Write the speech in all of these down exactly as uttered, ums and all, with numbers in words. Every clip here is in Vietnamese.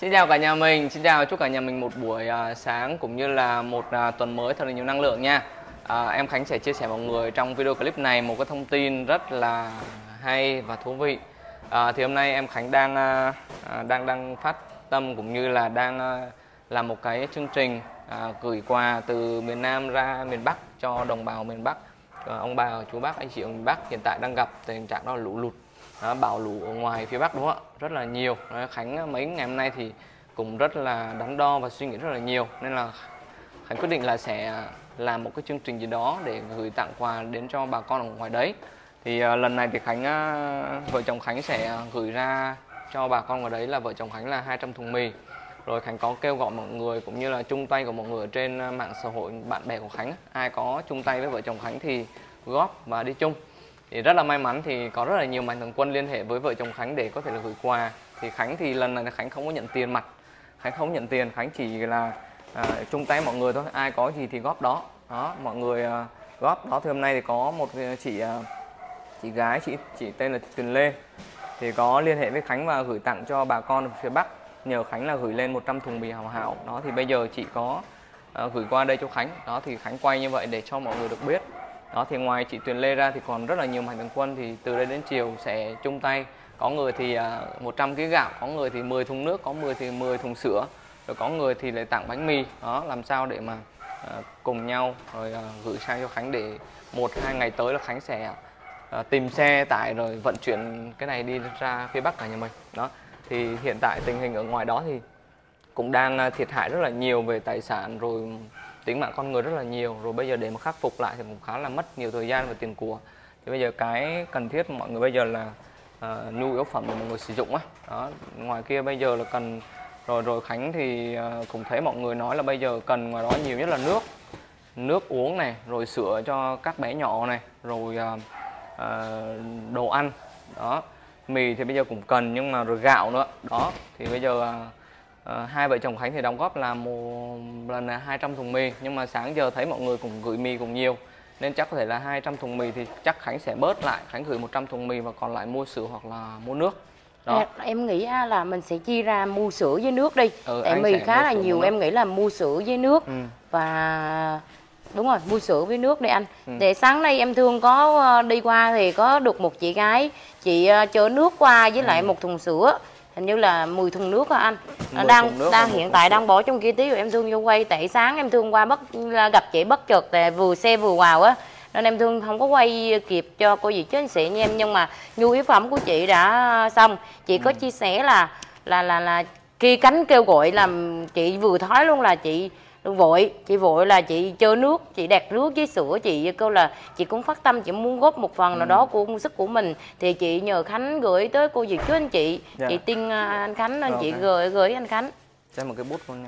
Xin chào cả nhà mình, xin chào chúc cả nhà mình một buổi à, sáng cũng như là một à, tuần mới thật là nhiều năng lượng nha. à, Em Khánh sẽ chia sẻ mọi người trong video clip này một cái thông tin rất là hay và thú vị. à, Thì hôm nay em Khánh đang à, đang đang phát tâm cũng như là đang à, làm một cái chương trình à, gửi quà từ miền Nam ra miền Bắc cho đồng bào miền Bắc. à, Ông bà, chú bác, anh chị ở miền Bắc hiện tại đang gặp tình trạng đó là lũ lụt. Đó, bão lũ ở ngoài phía Bắc đúng không ạ? Rất là nhiều. Đó, Khánh mấy ngày hôm nay thì cũng rất là đắn đo và suy nghĩ rất là nhiều, nên là Khánh quyết định là sẽ làm một cái chương trình gì đó để gửi tặng quà đến cho bà con ở ngoài đấy. Thì uh, lần này thì Khánh uh, vợ chồng Khánh sẽ gửi ra cho bà con ngoài đấy là vợ chồng Khánh là hai trăm thùng mì. Rồi Khánh có kêu gọi mọi người cũng như là chung tay của mọi người ở trên mạng xã hội, bạn bè của Khánh, ai có chung tay với vợ chồng Khánh thì góp và đi chung. Thì rất là may mắn thì có rất là nhiều mạnh thường quân liên hệ với vợ chồng Khánh để có thể là gửi quà. Thì Khánh thì lần này là Khánh không có nhận tiền mặt, Khánh không nhận tiền, Khánh chỉ là à, chung tay mọi người thôi, ai có gì thì góp đó. Đó, mọi người à, góp đó. Thì hôm nay thì có một chị à, chị gái, chị chị tên là Tuyền Lê thì có liên hệ với Khánh và gửi tặng cho bà con ở phía Bắc, nhờ Khánh là gửi lên một trăm thùng mì Hảo Hảo. Đó thì bây giờ chị có à, gửi qua đây cho Khánh. Đó thì Khánh quay như vậy để cho mọi người được biết. Đó thì ngoài chị Tuyền Lê ra thì còn rất là nhiều mạnh thường quân thì từ đây đến chiều sẽ chung tay. Có người thì uh, một trăm ki lô gam gạo, có người thì mười thùng nước, có người thì mười thùng sữa, rồi có người thì lại tặng bánh mì. Đó, làm sao để mà uh, cùng nhau rồi uh, gửi sang cho Khánh để một hai ngày tới là Khánh sẽ uh, tìm xe tải rồi vận chuyển cái này đi ra phía Bắc cả nhà mình. Đó thì hiện tại tình hình ở ngoài đó thì cũng đang uh, thiệt hại rất là nhiều về tài sản rồi tính mạng con người rất là nhiều, rồi bây giờ để mà khắc phục lại thì cũng khá là mất nhiều thời gian và tiền của. Thì bây giờ cái cần thiết mọi người bây giờ là uh, nhu yếu phẩm để mọi người sử dụng á. Đó, ngoài kia bây giờ là cần rồi rồi Khánh thì uh, cũng thấy mọi người nói là bây giờ cần ngoài đó nhiều nhất là nước, nước uống này, rồi sữa cho các bé nhỏ này, rồi uh, uh, đồ ăn. Đó, mì thì bây giờ cũng cần nhưng mà rồi gạo nữa. Đó thì bây giờ uh, À, hai vợ chồng Khánh thì đóng góp là một lần là hai trăm thùng mì, nhưng mà sáng giờ thấy mọi người cũng gửi mì cũng nhiều nên chắc có thể là hai trăm thùng mì thì chắc Khánh sẽ bớt lại, Khánh gửi một trăm thùng mì và còn lại mua sữa hoặc là mua nước. Đó. À, em nghĩ là mình sẽ chia ra mua sữa với nước đi. Ừ, tại mì khá là nhiều, em nghĩ là mua sữa với nước. ừ. Và đúng rồi, mua sữa với nước đi anh. ừ. Để sáng nay em Thương có đi qua thì có được một chị gái, chị chở nước qua với ừ. lại một thùng sữa, hình như là mười thùng nước hả anh? Đang đang hiện tại đang bỏ trong kia tí rồi em Thương vô quay, tại sáng em Thương qua bất gặp chị bất chợt, tại vừa xe vừa vào á nên em Thương không có quay kịp cho cô dì chứ sẽ nha em. Nhưng mà nhu yếu phẩm của chị đã xong, chị có ừ. chia sẻ là là là là kia cánh kêu gọi, làm chị vừa thói luôn là chị vội chị vội là chị chơ nước, chị đặt nước với sữa. Chị câu là chị cũng phát tâm, chị muốn góp một phần ừ. nào đó của công sức của mình thì chị nhờ Khánh gửi tới cô dì chú anh chị. yeah. Chị tin anh Khánh nên rồi, chị okay. gửi gửi anh Khánh cho một cái bút luôn nha.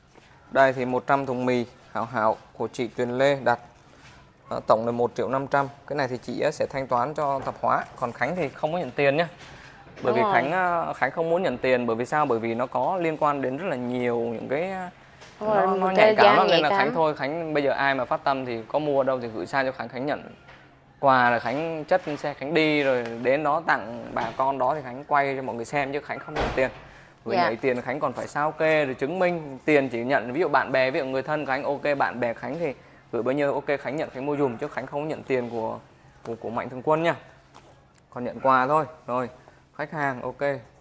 Đây thì một trăm thùng mì Hảo Hảo của chị Tuyền Lê đặt tổng là một triệu năm trăm. Cái này thì chị sẽ thanh toán cho tạp hóa, còn Khánh thì không có nhận tiền nhé. Bởi Đúng vì rồi. Khánh Khánh không muốn nhận tiền, bởi vì sao? Bởi vì nó có liên quan đến rất là nhiều những cái nó, nó nhạy cảm lắm, nên là Khánh thôi, Khánh bây giờ ai mà phát tâm thì có mua đâu thì gửi sang cho Khánh, Khánh nhận quà là Khánh chất lên xe Khánh đi, rồi đến đó tặng bà con đó thì Khánh quay cho mọi người xem chứ Khánh không nhận tiền. Vì dạ. nhận tiền Khánh còn phải sao kê rồi chứng minh, tiền chỉ nhận ví dụ bạn bè, ví dụ người thân Khánh, ok bạn bè Khánh thì gửi bao nhiêu ok Khánh nhận, Khánh mua dùm chứ Khánh không nhận tiền của của, của mạnh thường quân nha. Còn nhận quà thôi. Rồi khách hàng ok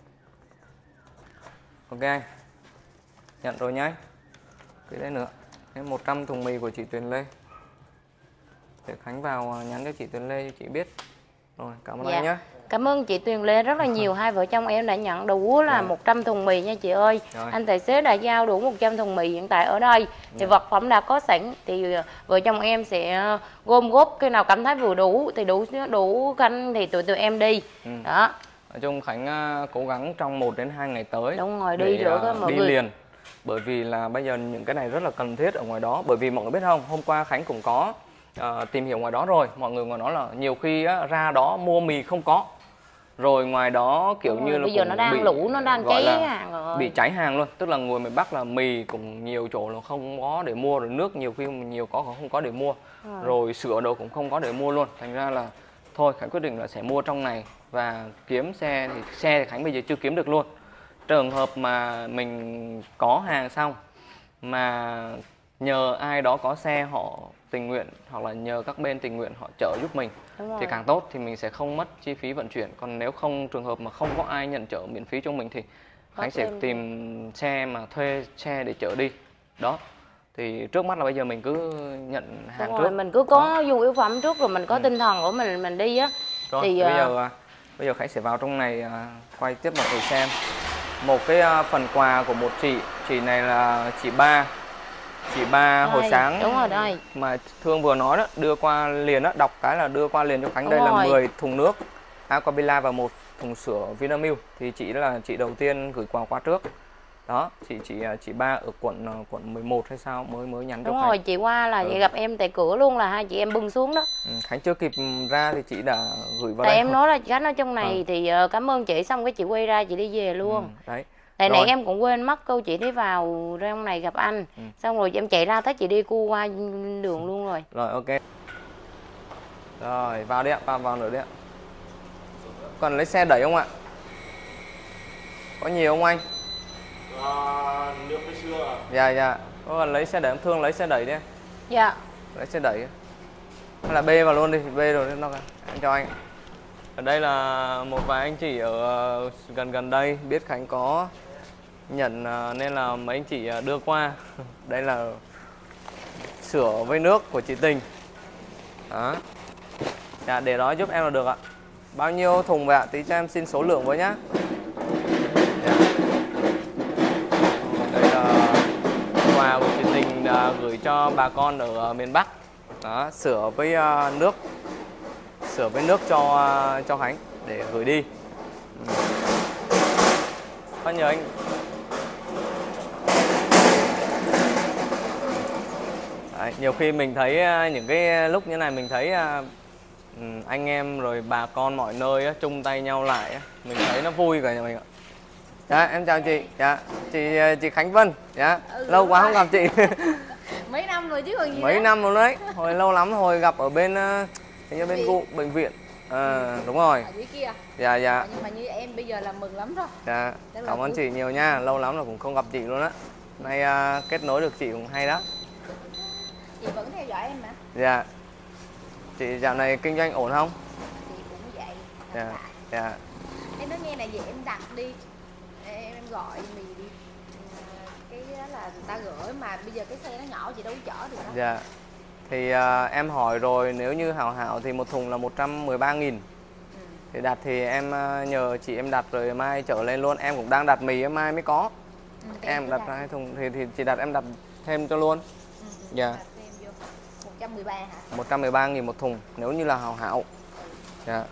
ok anh nhận rồi nhá. Cái đấy nữa, cái một trăm thùng mì của chị Tuyền Lê để Khánh vào nhắn cho chị Tuyền Lê cho chị biết. Rồi cảm ơn dạ. anh nhé. Cảm ơn chị Tuyền Lê rất là nhiều. Hai vợ chồng em đã nhận đủ là dạ. một trăm thùng mì nha chị ơi. Rồi. Anh tài xế đã giao đủ một trăm thùng mì hiện tại ở đây. Thì dạ. vật phẩm đã có sẵn thì vợ chồng em sẽ gom góp cái nào cảm thấy vừa đủ thì đủ đủ canh thì tụi tụi em đi. ừ. Đó. Nói chung Khánh cố gắng trong một đến hai ngày tới. Đúng rồi, đi được đó, mọi đi người. liền. Bởi vì là bây giờ những cái này rất là cần thiết ở ngoài đó. Bởi vì mọi người biết không, hôm qua Khánh cũng có uh, tìm hiểu ngoài đó rồi. Mọi người ngoài đó là nhiều khi á, ra đó mua mì không có. Rồi ngoài đó kiểu Đúng như rồi, là bây giờ nó đang bị, lũ, nó đang cháy hàng rồi. Bị cháy hàng luôn. Tức là người miền Bắc là mì cũng nhiều chỗ là không có để mua, rồi nước nhiều khi nhiều có không có để mua. À. Rồi sữa đồ cũng không có để mua luôn. Thành ra là thôi Khánh quyết định là sẽ mua trong này và kiếm xe. Thì xe thì Khánh bây giờ chưa kiếm được luôn. trường hợp mà mình có hàng xong mà nhờ ai đó có xe họ tình nguyện, hoặc là nhờ các bên tình nguyện họ chở giúp mình thì càng tốt, thì mình sẽ không mất chi phí vận chuyển. Còn nếu không, trường hợp mà không có ai nhận chở miễn phí cho mình thì Khánh sẽ tìm xe mà thuê xe để chở đi. Đó, thì trước mắt là bây giờ mình cứ nhận hàng Đúng trước rồi, mình cứ có nhu yếu phẩm trước rồi mình có ừ. tinh thần của mình mình đi á. Rồi, thì bây giờ bây giờ Khánh sẽ vào trong này quay tiếp mọi người xem một cái phần quà của một chị. Chị này là chị Ba. Chị Ba đây, hồi sáng đúng rồi đây. Mà Thương vừa nói đó, đưa qua liền đó, đọc cái là đưa qua liền cho Khánh. Đúng đây rồi. Là mười thùng nước Aquabila và một thùng sữa Vinamilk. Thì chị là chị đầu tiên gửi quà qua trước. Đó, chị chị chị Ba ở quận quận mười một hay sao mới mới nhắn đúng cho Khánh. Rồi, chị qua là ừ. chị gặp em tại cửa luôn, là hai chị em bưng xuống đó. Ừ, Khánh chưa kịp ra thì chị đã gửi vào tại đây. Em nói là Khánh ở trong này ừ. thì cảm ơn chị, xong cái chị quay ra chị đi về luôn. Ừ, đấy. Tại nãy em cũng quên mất câu chị đi vào ra trong này gặp anh. Ừ. Xong rồi em chạy ra thấy chị đi cu qua đường luôn rồi. Rồi ok. Rồi vào đi ạ, vào vào nữa đi ạ. Còn lấy xe đẩy không ạ? Có nhiều không anh? À, nước với sữa à? Dạ dạ. Có cần lấy xe đẩy, Thương lấy xe đẩy đi. Dạ. Lấy xe đẩy. Hay là bê vào luôn đi, bê rồi nó em cho anh. Ở đây là một vài anh chị ở gần gần đây biết Khánh có nhận nên là mấy anh chị đưa qua. Đây là sữa với nước của chị Tình. Đó. Dạ, để đó giúp em là được ạ. Bao nhiêu thùng vậy ạ? Tí cho em xin số lượng với nhá. Dạ. Đây là quà của chị Tình gửi cho bà con ở miền Bắc. Đó, sữa với nước. Sữa với nước cho cho Khánh để gửi đi. Có nhờ anh. Đấy, nhiều khi mình thấy những cái lúc như này mình thấy anh em rồi bà con mọi nơi á, chung tay nhau lại á, mình thấy nó vui cả nhà mình ạ. Dạ, em chào chị. Dạ, chị chị Khánh Vân. Dạ, ừ, lâu quá không gặp chị. Mấy năm rồi chứ còn gì. Mấy nữa. Năm rồi đấy. Hồi lâu lắm hồi gặp ở bên như bên vụ bệnh viện. À, đúng rồi. Ở dưới kia. Dạ dạ. Nhưng mà như em bây giờ là mừng lắm rồi. Dạ. Cảm ơn chị nhiều nha, lâu lắm là cũng không gặp chị luôn á. Nay uh, kết nối được chị cũng hay đó. Chị vẫn theo dõi em mà. Dạ. Chị dạo này kinh doanh ổn không? Chị cũng vậy. Dạ. Dạ. Em nói nghe này, về em đặt đi, em, em gọi mì đi, cái đó là người ta gửi, mà bây giờ cái xe nó nhỏ chị đâu có chở được đâu. Dạ. Thì uh, em hỏi rồi, nếu như hảo hảo thì một thùng là một trăm mười ba nghìn. Ừ. Thì đặt thì em uh, nhờ chị em đặt rồi mai chở lên luôn. Em cũng đang đặt mì em mai mới có. Ừ, em đặt hai thùng thì, thì chị đặt em đặt thêm cho luôn. Ừ, ừ, dạ. một trăm mười ba hả? một trăm mười ba nghìn một thùng nếu như là hảo hảo. Ừ. Dạ.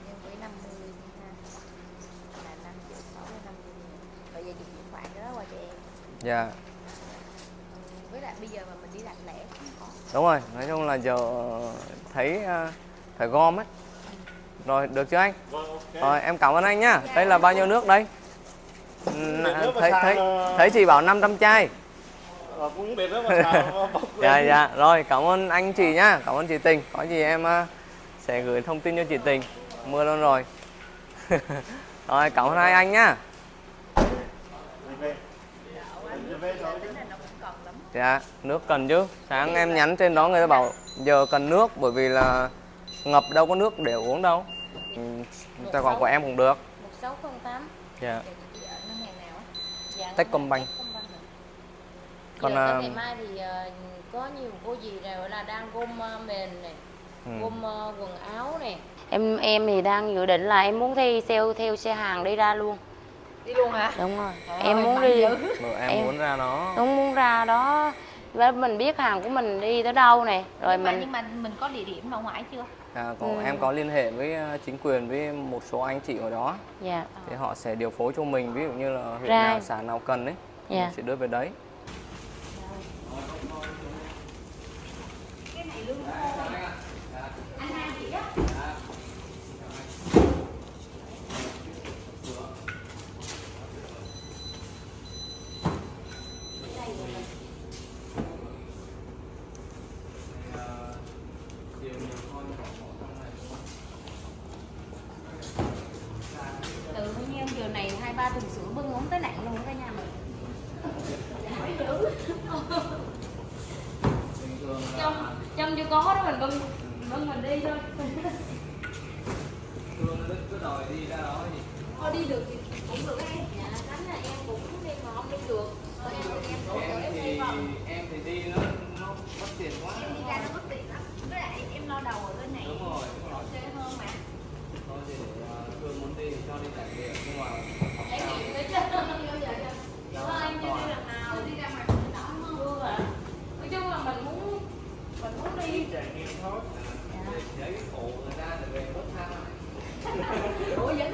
Dạ. Với lại bây giờ mà mình đi đặt lẻ không có. Đúng rồi, nói chung là giờ thấy uh, phải gom ấy. Rồi, được chưa anh? Vâng, okay. Rồi, em cảm ơn anh nhá. Đây là bao nhiêu nước đây? Thấy thấy thấy chị bảo năm trăm chai. Ờ, cũng biết đó mà sao bốc lên. Dạ dạ, rồi cảm ơn anh chị nhá, cảm ơn chị Tình. Có gì em uh, sẽ gửi thông tin cho chị Tình. Mưa luôn rồi. Rồi, cảm ơn hai anh nhá. Dạ, nước cần chứ. Sáng em nhắn trên đó người ta bảo giờ cần nước, bởi vì là ngập đâu có nước để uống đâu. Tài khoản của em cũng được. một sáu không tám. Dạ. Dạ, Techcombank. Còn uh, ngày mai thì uh, có nhiều cô dì rồi là đang gom uh, mền này, ừ. gom uh, quần áo này. Em em thì đang dự định là em muốn thi theo theo xe hàng đi ra luôn. Đi luôn hả? Đúng rồi. Trời em ơi, muốn đi. Rồi em, em muốn ra đó. Đúng, muốn ra đó. Và mình biết hàng của mình đi tới đâu nè. Rồi nhưng mình mà, nhưng mà mình có địa điểm ở ngoài chưa? À, có, ừ. Em có liên hệ với chính quyền với một số anh chị ở đó. Dạ. Thì họ sẽ điều phối cho mình, ví dụ như là huyện ra. nào, xã nào cần ấy, dạ. Mình sẽ đưa về đấy. Cái này lương thôi. Anh hai chị á. Từ bao nhiêu giờ này hai ba thùng sữa bưng không tới nặng luôn. có đó mình bưng bưng mình đi thôi. Thương nó cứ đòi đi ra đó gì. Thôi đi được thì cũng được em. Dạ, Khánh là em cũng đi mà không đi được. Thôi em em cũng Em em thì đi vào. em thì đi nó nó mất tiền quá. Em đi ra nó mất tiền lắm. Với lại em lo đầu ở bên này. Đúng rồi, đúng rồi. Ok hơn mà. Thôi thì để Thương muốn đi thì cho đi trải nghiệm nhưng mà học Trải sao? nghiệm đấy chứ. Thôi anh chưa đi lần nào. Đi ra ngoài nó đỏ hơn. Chưa à. Nói chung là mình muốn mình muốn đi. trải nghiệm thôi. Giấy phụ người ta để về bớt than lại. Ủa vẫn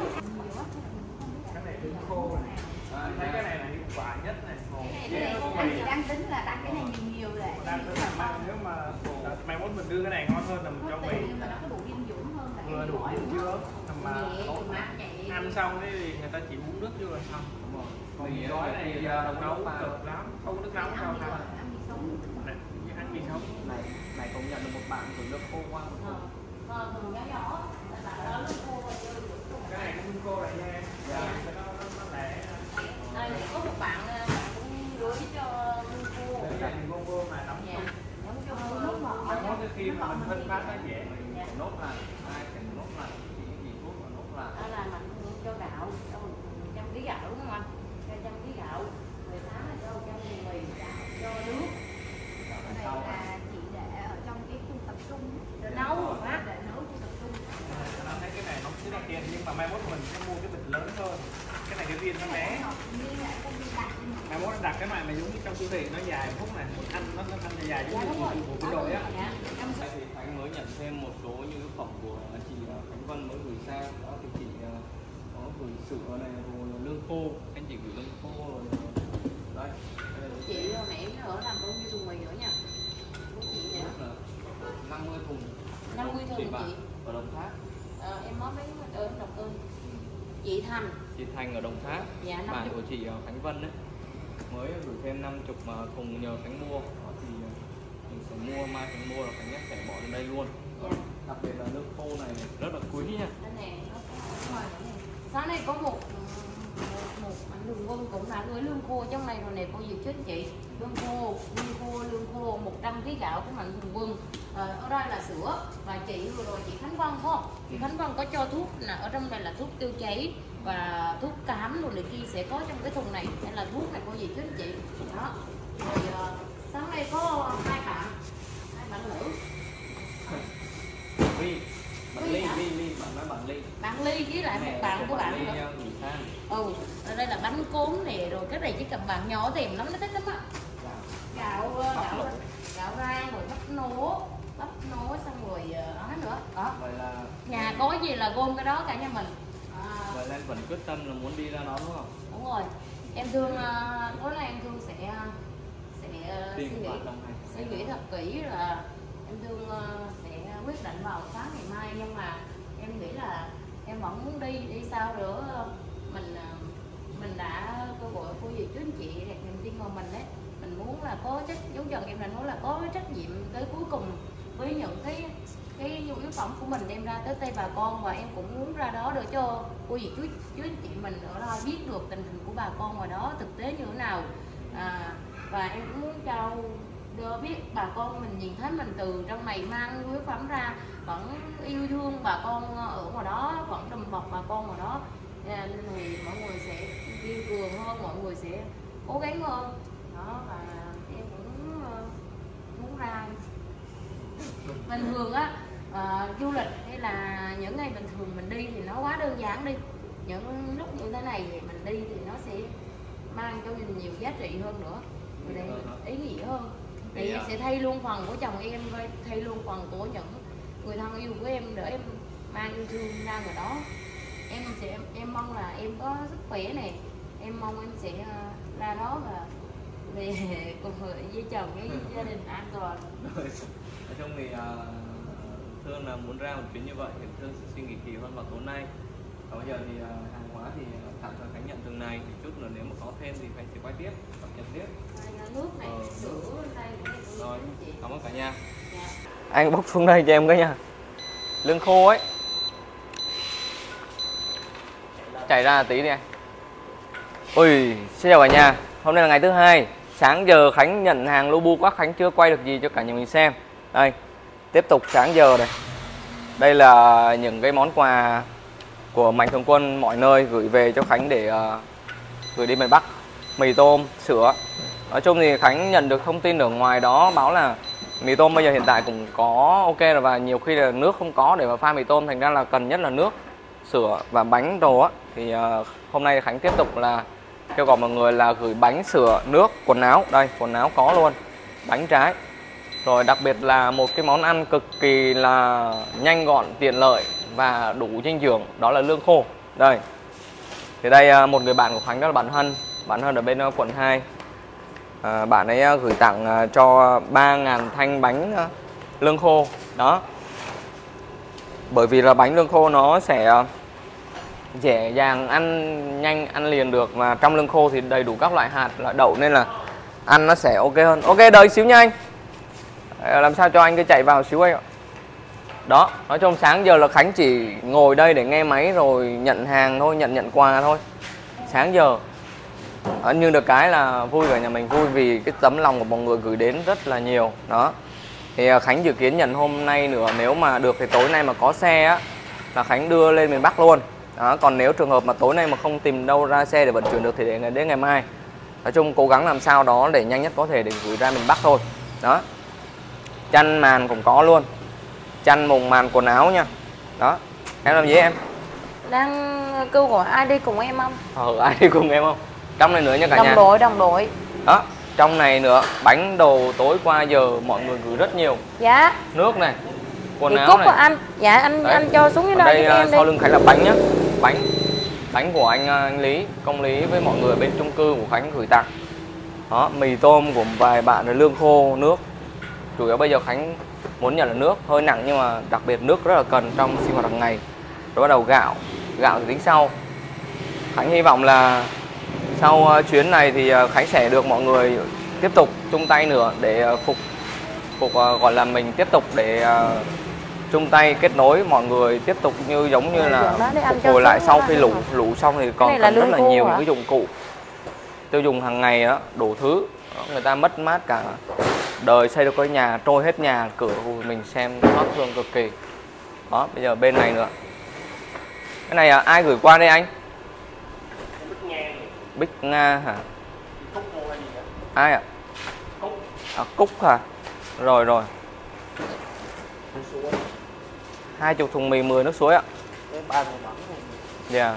Cái này lương khô này. À, Thấy cái này là hiệu quả nhất này. Cái này anh chị đang tính là đặt cái này nhiều nhiều để Đang tính là mai- nếu mà mai mốt mình đưa cái này ngon hơn là mình cho mì nhưng mà nó có đủ dinh dưỡng hơn là vừa đủ dinh dưỡng mà nhẹ thì mát nhẹ. ăn xong đấy thì người ta chỉ uống nước vô là xong. Đúng rồi. Còn Mì mì ở gói đây này thì giờ đâu nấu có pha. cực lắm, không có nước nóng đâu Ăn mì thằng. gói, ăn mì sống. Này, ăn mì sống. Này, này công nhận là một bạn của nước khô quá. Ờ, thường nhỏ nhỏ là bạn đó nó khô và chơi được. Cái này cũng cô lại nha em. Dạ. Cái nó nó nó lẻ. Đây này có một bạn bạn cũng gửi cho Minh Cô. Cái này thì cô cô mà đóng Dạ. Giống cho Ờ, cô nước ngọt. mai mốt tới khi mà mình phân phát nó dễ. Phải nốt lại, ai phải nốt lại, chỉ gì thuốc mà nốt lại. Đó là mình cho gạo, cho một trăm ký gạo đúng không anh? Cho trăm ký gạo, rồi sáng là cho trăm mì mì, cho nước, Cái này là chị để ở trong cái khu tập trung rồi nấu quá. để nấu khu tập trung. Nó thấy cái này nó cũng là tiền nhưng mà mai mốt mình sẽ mua cái bịch lớn hơn. Cái này cái viên nó bé. Như là công viên đặt Mai mốt đặt cái này mà giống như trong siêu thị nó dài phút này, ăn nó nó ăn dài Dạ giống đúng như rồi. của cái đội á. Dạ. Em Đây thì Khánh mới nhận thêm một số những cái phẩm của chị Khánh Vân mới gửi sang. Đó thì chị có gửi sữa này rồi lương khô, anh chị gửi lương khô rồi. Đây, đây là chị hồi nãy nó ở làm bao nhiêu thùng mì nữa nha? Của chị nè. là năm mươi thùng. năm mươi thùng bạn chị. ở Đồng Tháp. Ờ, em nói mấy ơn độc ơn. Chị Thành. Chị Thành ở Đồng Tháp. Dạ, năm Bạn mươi. của chị Khánh Vân đấy. Mới gửi thêm năm mươi thùng nhờ Khánh mua. Đó thì mình sẽ mua, mai Khánh mua là Khánh nhất sẽ bỏ lên đây luôn. Dạ. Đặc biệt là nước khô này rất là quý nha. Đây nè, nó có ngoài nữa nè. Sáng nay có một một, một anh Đường Vân cũng đã gửi lương khô trong này rồi nè cô Diệu Chính chị. Lương khô, lương khô, lương khô một trăm ký gạo của Mạnh Thường Quân. Ờ, ở đây là sữa và chị vừa rồi chị Khánh Vân phải không? Chị Khánh Vân có cho thuốc là ở trong đây là thuốc tiêu chảy và thuốc cám rồi này kia sẽ có trong cái thùng này. Đây là thuốc này cô Diệu Chính chị. Đó. Rồi uh, sáng nay có hai bạn, hai bạn nữ. Ly, bạn Ly Ly, hả? Ly, Ly, bạn nói bạn Ly. Bạn Ly với lại một bạn của bạn Ly nữa. nha, gửi sang. Ừ, ở đây là bánh cốm nè, rồi cái này chỉ cần bạn nhỏ thèm lắm, nó thích lắm á. Dạ. Gạo ờ, Bắp gạo lỗ. gạo rang rồi bắp nố, bắp nố xong rồi ờ, ấy nữa. Đó. Vậy là Nhà có gì là gom cái đó cả nhà mình. À, vậy là em vẫn quyết tâm là muốn đi ra đó đúng không? đúng rồi. Em thương uh, tối nay em thương sẽ sẽ uh, suy Tìm nghĩ bạn đồng hành. suy nghĩ thật kỹ là em thương uh, sẽ quyết định vào sáng ngày mai, nhưng mà em nghĩ là em vẫn muốn đi đi sao nữa mình uh, mình đã kêu gọi cô dì chú anh chị đẹp niềm tin vào mình đấy, mình muốn là có trách dấu dần em là nói là có cái trách nhiệm tới cuối cùng với những cái cái nhu yếu phẩm của mình đem ra tới tay bà con, và em cũng muốn ra đó để cho cô dì chú chú anh chị mình ở đó biết được tình hình của bà con ngoài đó thực tế như thế nào, à, và em cũng muốn cho đưa biết bà con mình nhìn thấy mình từ trong này mang nhu yếu phẩm ra vẫn yêu thương bà con ở ngoài đó, vẫn đùm bọc bà con ngoài đó, nên người mọi người sẽ yêu cường hơn, mọi người sẽ cố gắng hơn đó, và em cũng uh, muốn ra bình thường á, uh, du lịch hay là những ngày bình thường mình đi thì nó quá đơn giản đi, những lúc như thế này thì mình đi thì nó sẽ mang cho mình nhiều giá trị hơn nữa, để ý nghĩa hơn, thì em sẽ thay luôn phần của chồng em với thay luôn phần của những người thân yêu của em để em mang yêu thương ra ngoài đó. Em sẽ em, em mong là em có sức khỏe này, em mong em sẽ uh, ra đó và về cùng với chồng với gia đình an toàn. Nói chung thì uh, Thương là muốn ra một chuyến như vậy thì Thương sẽ suy nghĩ kỹ hơn vào tối nay. Và bây giờ thì uh, hàng hóa thì tạm thời Khánh nhận từng này, thì chút nữa nếu mà có thêm thì Khánh sẽ quay tiếp, cập nhật tiếp. Đây, nước này, Ờ, sữa đây của em Rồi, chị. cảm ơn cả nhà. Dạ. Anh bốc xuống đây cho em cái nha. Lương khô ấy. Chảy ra tí đi anh. Ui, xin chào cả nhà. Hôm nay là ngày thứ hai. Sáng giờ Khánh nhận hàng Lobu quá, Khánh chưa quay được gì cho cả nhà mình xem. Đây, tiếp tục sáng giờ này. Đây là những cái món quà của Mạnh Thường Quân mọi nơi gửi về cho Khánh để uh, gửi đi miền Bắc. Mì tôm, sữa. Nói chung thì Khánh nhận được thông tin ở ngoài đó báo là mì tôm bây giờ hiện tại cũng có ok rồi, và nhiều khi là nước không có để mà pha mì tôm, thành ra là cần nhất là nước, sữa và bánh đồ á. Thì uh, hôm nay Khánh tiếp tục là kêu gọi mọi người là gửi bánh, sữa, nước, quần áo. Đây, quần áo có luôn, bánh trái. Rồi đặc biệt là một cái món ăn cực kỳ là nhanh gọn, tiện lợi và đủ dinh dưỡng, đó là lương khô. Đây. Thì đây một người bạn của Khánh đó là bạn Hân, bạn Hân ở bên quận hai. À, bạn ấy gửi tặng cho ba ngàn thanh bánh lương khô. Đó. Bởi vì là bánh lương khô nó sẽ dễ dàng ăn nhanh, ăn liền được, và trong lương khô thì đầy đủ các loại hạt, loại đậu nên là ăn nó sẽ ok hơn. Ok, đợi xíu nha anh. Làm sao cho anh cứ chạy vào xíu anh ạ. Đó, nói chung sáng giờ là Khánh chỉ ngồi đây để nghe máy rồi nhận hàng thôi, nhận nhận quà thôi. Sáng giờ à, nhưng được cái là vui ở nhà mình, vui vì cái tấm lòng của mọi người gửi đến rất là nhiều. Đó. Thì Khánh dự kiến nhận hôm nay nữa, nếu mà được thì tối nay mà có xe á là Khánh đưa lên miền Bắc luôn. Đó, còn nếu trường hợp mà tối nay mà không tìm đâu ra xe để vận chuyển được thì để ngày đến ngày mai. Nói chung cố gắng làm sao đó để nhanh nhất có thể để gửi ra miền Bắc thôi. Đó. Chăn màn cũng có luôn. Chăn mùng màn quần áo nha. Đó. Em làm gì em? Đang kêu gọi ai đi cùng em không? Ờ, ai đi cùng em không? Trong này nữa nha cả đồng nhà. Đồng đội, đồng đội. Đó. Trong này nữa, bánh đồ tối qua giờ mọi người gửi rất nhiều. Dạ. Nước này, quần thì áo cúc này. Của anh. Dạ anh Đấy. Anh cho xuống dưới đây. Đây em sau đi. lưng Khánh là bánh nhá. Bánh. Bánh của anh anh Lý, công Lý với mọi người bên chung cư của Khánh gửi tặng. Đó, mì tôm của vài bạn, rồi lương khô, nước. Chủ yếu bây giờ Khánh muốn nhận là nước, hơi nặng nhưng mà đặc biệt nước rất là cần trong sinh hoạt hàng ngày. Rồi bắt đầu gạo, gạo thì tính sau. Khánh hy vọng là sau chuyến này thì Khánh sẽ được mọi người tiếp tục chung tay nữa để phục phục gọi là mình tiếp tục để chung tay kết nối mọi người tiếp tục như giống như là phục hồi lại sau khi lũ lũ xong thì còn cần rất là nhiều những cái dụng cụ tiêu dùng hàng ngày đó, đủ thứ. Người ta mất mát cả đời xây được cái nhà, trôi hết nhà cửa, mình xem xót thương cực kỳ. Đó, bây giờ bên này nữa. Cái này à, ai gửi qua đây anh? Bích Nga. Bích Nga hả? Cúc mua hay gì vậy? Ai ạ? Cúc. À, Cúc hả? Rồi rồi. Hai chục thùng mì mười nước suối ạ. Ba thùng bẩn. Dạ.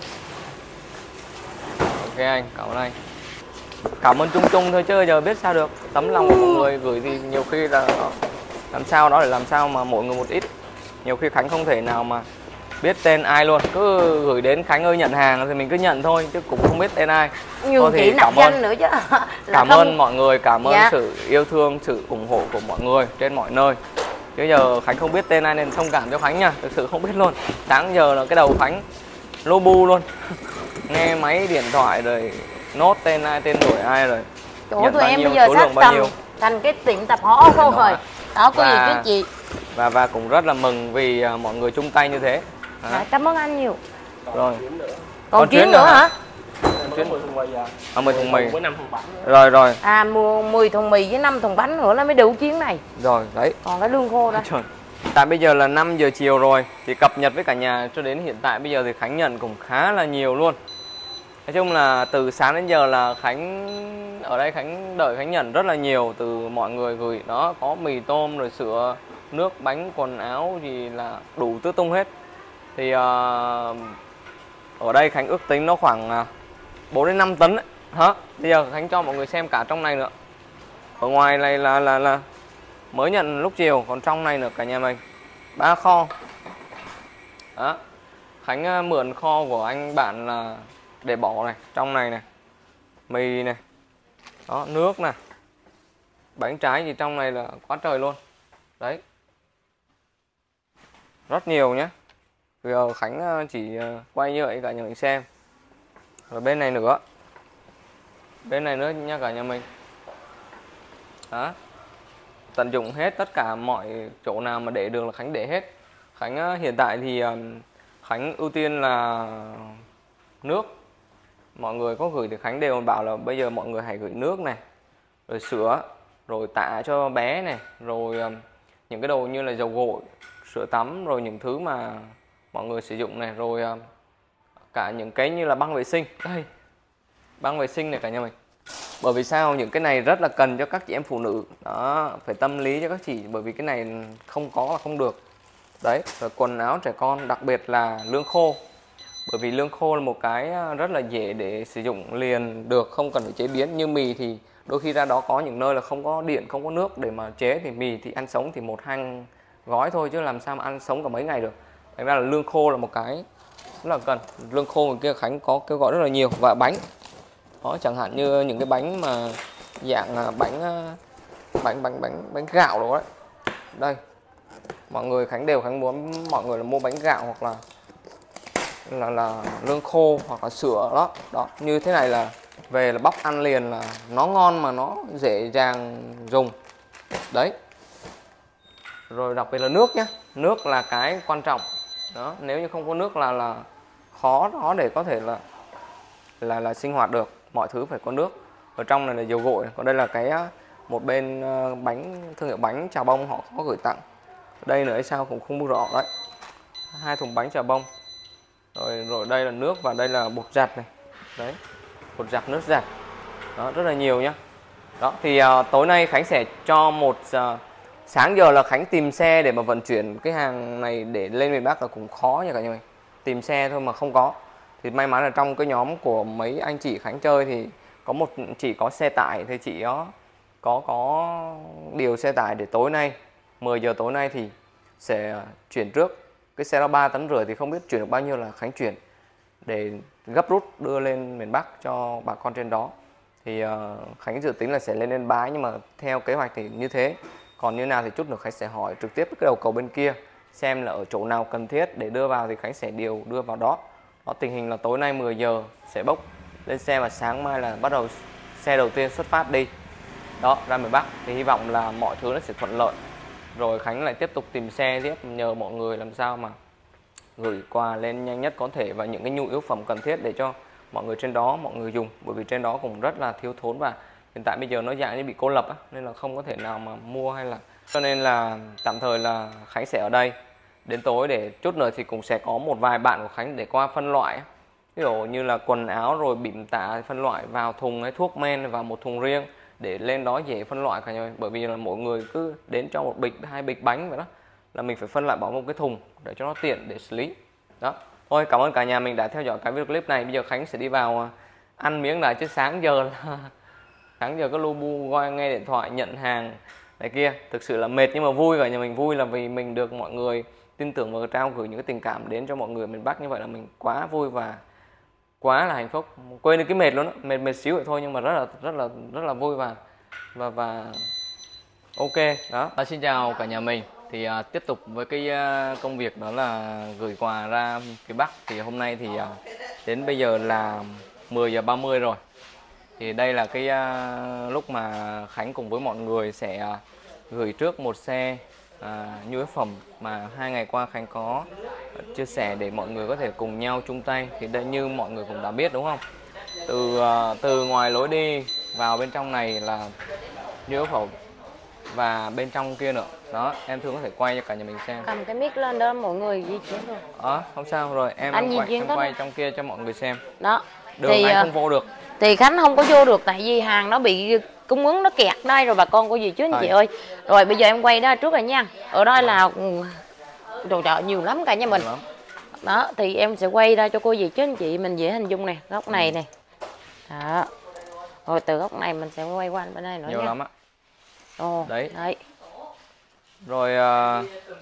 Ok anh, cảm ơn anh. Cảm ơn chung chung thôi chứ giờ biết sao được. Tấm lòng của mọi người gửi thì nhiều khi là làm sao đó để làm sao mà mỗi người một ít. Nhiều khi Khánh không thể nào mà biết tên ai luôn, cứ gửi đến Khánh ơi nhận hàng thì mình cứ nhận thôi chứ cũng không biết tên ai. Nhưng chỉ nạp danh nữa chứ. Cảm không... ơn mọi người, cảm ơn dạ. sự yêu thương, sự ủng hộ của mọi người trên mọi nơi. Chứ giờ Khánh không biết tên ai nên thông cảm cho Khánh nha, thực sự không biết luôn. Sáng giờ là cái đầu Khánh lô bu luôn. Nghe máy điện thoại rồi nốt tên ai, tên đổi ai rồi. Chỗ tụi em bây giờ sắp thành thành cái tiệm tạp hóa không rồi. Đó, có gì cái chị. Và và cũng rất là mừng vì mọi người chung tay như thế. À, cảm ơn anh nhiều. Rồi. Còn, Còn chuyến nữa hả? Chuyến mười thùng mì à. À, mười thùng mì. Với năm thùng bánh. Rồi rồi. À mười thùng mì với năm thùng bánh nữa là mới đủ chuyến này. Rồi, đấy. Còn cái lương khô đó. Trời. Tại bây giờ là năm giờ chiều rồi thì cập nhật với cả nhà cho đến hiện tại bây giờ thì Khánh nhận cũng khá là nhiều luôn. Nói chung là từ sáng đến giờ là Khánh ở đây Khánh đợi Khánh nhận rất là nhiều từ mọi người gửi. Đó, có mì tôm rồi sữa, nước, bánh, quần áo gì là đủ tứ tung hết. Thì uh, ở đây Khánh ước tính nó khoảng bốn đến năm tấn đấy. Hả? Bây giờ Khánh cho mọi người xem cả trong này nữa. Ở ngoài này là là là mới nhận lúc chiều, còn trong này nữa cả nhà mình. Ba kho. Đó. Khánh mượn kho của anh bạn là để bỏ này, trong này này. Mì này. Đó, nước này. Bánh trái gì trong này là quá trời luôn. Đấy. Rất nhiều nhé. Bây giờ Khánh chỉ quay như vậy cả nhà mình xem. Rồi bên này nữa. Bên này nữa nha cả nhà mình. Đó. Tận dụng hết tất cả mọi chỗ nào mà để được là Khánh để hết. Khánh hiện tại thì Khánh ưu tiên là nước. Mọi người có gửi thì Khánh đều bảo là bây giờ mọi người hãy gửi nước này, rồi sữa, rồi tã cho bé này, rồi những cái đồ như là dầu gội, sữa tắm, rồi những thứ mà mọi người sử dụng này, rồi uh, cả những cái như là băng vệ sinh. Đây, băng vệ sinh này cả nhà mình. Bởi vì sao? Những cái này rất là cần cho các chị em phụ nữ. Đó, phải tâm lý cho các chị, bởi vì cái này không có là không được. Đấy, rồi quần áo trẻ con, đặc biệt là lương khô. Bởi vì lương khô là một cái rất là dễ để sử dụng liền được, không cần phải chế biến. Như mì thì đôi khi ra đó có những nơi là không có điện, không có nước để mà chế, thì mì thì ăn sống thì một hai gói thôi, chứ làm sao mà ăn sống cả mấy ngày được. Thành ra là lương khô là một cái rất là cần. Lương khô người kia Khánh có kêu gọi rất là nhiều. Và bánh đó, chẳng hạn như những cái bánh mà dạng bánh bánh bánh bánh bánh gạo đó đấy. Đây, mọi người Khánh đều Khánh muốn mọi người là mua bánh gạo hoặc là là là lương khô hoặc là sữa đó. Đó, như thế này là về là bóc ăn liền, là nó ngon mà nó dễ dàng dùng. Đấy. Rồi đặc biệt là nước nhé. Nước là cái quan trọng. Đó, nếu như không có nước là là khó khó để có thể là là là sinh hoạt được. Mọi thứ phải có nước. Ở trong này là dầu gội, còn đây là cái một bên bánh, thương hiệu bánh Trà Bông họ có gửi tặng. Đây nữa hay sao cũng không biết rõ đấy. Hai thùng bánh Trà Bông. Rồi rồi đây là nước và đây là bột giặt này. Đấy. Bột giặt, nước giặt. Đó, rất là nhiều nhá. Đó, thì uh, tối nay Khánh sẽ cho một uh, sáng giờ là Khánh tìm xe để mà vận chuyển cái hàng này để lên miền Bắc là cũng khó nha cả nhà mình. Tìm xe thôi mà không có. Thì may mắn là trong cái nhóm của mấy anh chị Khánh chơi thì có một chị có xe tải, thì chị đó có có điều xe tải để tối nay mười giờ tối nay thì sẽ chuyển trước. Cái xe đó ba tấn rưỡi thì không biết chuyển được bao nhiêu là Khánh chuyển để gấp rút đưa lên miền Bắc cho bà con trên đó. Thì uh, Khánh dự tính là sẽ lên Yên Bái, nhưng mà theo kế hoạch thì như thế. Còn như nào thì chút nữa Khánh sẽ hỏi trực tiếp cái đầu cầu bên kia xem là ở chỗ nào cần thiết để đưa vào thì Khánh sẽ điều đưa vào đó. Đó, tình hình là tối nay mười giờ sẽ bốc lên xe và sáng mai là bắt đầu xe đầu tiên xuất phát đi. Đó, ra miền Bắc thì hy vọng là mọi thứ nó sẽ thuận lợi. Rồi Khánh lại tiếp tục tìm xe tiếp, nhờ mọi người làm sao mà gửi quà lên nhanh nhất có thể và những cái nhu yếu phẩm cần thiết để cho mọi người trên đó mọi người dùng, bởi vì trên đó cũng rất là thiếu thốn và hiện tại bây giờ nó dạng như bị cô lập á, nên là không có thể nào mà mua hay là, cho nên là tạm thời là Khánh sẽ ở đây đến tối, để chút nữa thì cũng sẽ có một vài bạn của Khánh để qua phân loại, ví dụ như là quần áo rồi bỉm tả phân loại vào thùng, hay thuốc men vào một thùng riêng để lên đó dễ phân loại cả nhà. Bởi vì là mỗi người cứ đến cho một bịch hai bịch bánh vậy đó, là mình phải phân loại bỏ một cái thùng để cho nó tiện để xử lý. Đó, thôi cảm ơn cả nhà mình đã theo dõi cái video clip này. Bây giờ Khánh sẽ đi vào ăn miếng đã, chứ sáng giờ là sáng giờ có lu bu gọi nghe điện thoại nhận hàng này kia, thực sự là mệt nhưng mà vui. Cả nhà mình vui là vì mình được mọi người tin tưởng và trao gửi những cái tình cảm đến cho mọi người miền Bắc, như vậy là mình quá vui và quá là hạnh phúc, quên đi cái mệt luôn đó. Mệt mệt xíu vậy thôi nhưng mà rất là rất là rất là vui và và và ok đó. À, xin chào cả nhà mình. Thì uh, tiếp tục với cái uh, công việc đó là gửi quà ra phía Bắc. Thì hôm nay thì uh, đến bây giờ là mười giờ ba mươi rồi. Thì đây là cái uh, lúc mà Khánh cùng với mọi người sẽ uh, gửi trước một xe uh, nhu yếu phẩm mà hai ngày qua Khánh có uh, chia sẻ để mọi người có thể cùng nhau chung tay. Thì đây như mọi người cũng đã biết đúng không? Từ uh, từ ngoài lối đi vào bên trong này là nhu yếu phẩm và bên trong kia nữa. Đó, em thường có thể quay cho cả nhà mình xem. Cầm cái mic lên đó mọi người di chuyển rồi. Đó, không sao rồi, em, Anh em quay, em quay đó. trong kia cho mọi người xem. Đó. Đường thì, này không vô được. Thì Khánh không có vô được tại vì hàng nó bị cung ứng nó kẹt đây rồi bà con cô gì chứ anh chị ơi. Rồi bây giờ em quay đó trước rồi nha. Ở đây là đồ chợ nhiều lắm cả nhà mình. Đó, thì em sẽ quay ra cho cô dì chứ anh chị mình dễ hình dung nè, góc này nè. Đó. Rồi từ góc này mình sẽ quay qua bên đây nữa nhiều nha. lắm á. Ồ, đấy. đấy. Rồi uh...